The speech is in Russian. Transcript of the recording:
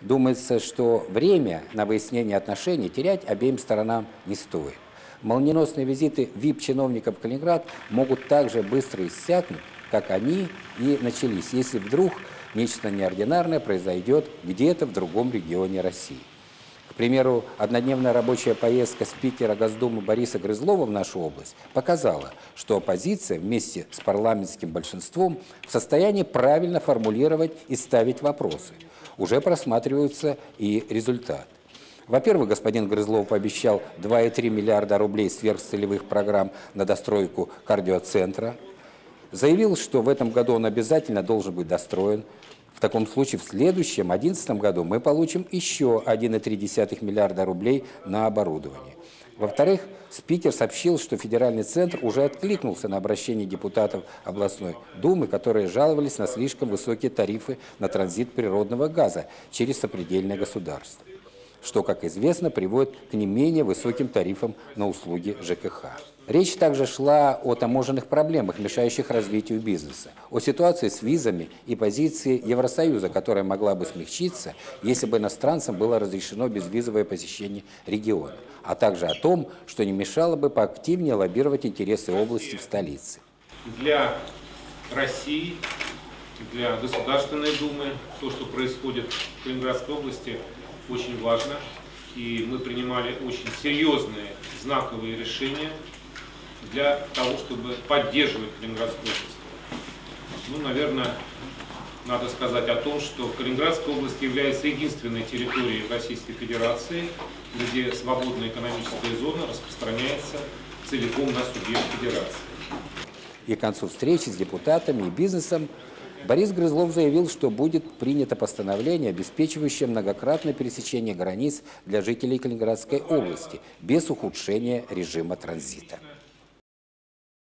Думается, что время на выяснение отношений терять обеим сторонам не стоит. Молниеносные визиты ВИП-чиновников в Калининград могут так же быстро иссякнуть, как они и начались, если вдруг нечто неординарное произойдет где-то в другом регионе России. К примеру, однодневная рабочая поездка спикера Госдумы Бориса Грызлова в нашу область показала, что оппозиция вместе с парламентским большинством в состоянии правильно формулировать и ставить вопросы. Уже просматриваются и результаты. Во-первых, господин Грызлов пообещал 2,3 миллиарда рублей сверхцелевых программ на достройку кардиоцентра. Заявил, что в этом году он обязательно должен быть достроен. В таком случае в следующем, 2011 году, мы получим еще 1,3 миллиарда рублей на оборудование. Во-вторых, спикер сообщил, что федеральный центр уже откликнулся на обращение депутатов областной думы, которые жаловались на слишком высокие тарифы на транзит природного газа через сопредельное государство, что, как известно, приводит к не менее высоким тарифам на услуги ЖКХ. Речь также шла о таможенных проблемах, мешающих развитию бизнеса, о ситуации с визами и позиции Евросоюза, которая могла бы смягчиться, если бы иностранцам было разрешено безвизовое посещение региона, а также о том, что не мешало бы поактивнее лоббировать интересы области в столице. Для России, для Государственной Думы то, что происходит в Калининградской области, очень важно. И мы принимали очень серьезные, знаковые решения для того, чтобы поддерживать Калининградскую область. Наверное, надо сказать о том, что Калининградская область является единственной территорией Российской Федерации, где свободная экономическая зона распространяется целиком на субъект федерации. И к концу встречи с депутатами и бизнесом Борис Грызлов заявил, что будет принято постановление, обеспечивающее многократное пересечение границ для жителей Калининградской области без ухудшения режима транзита.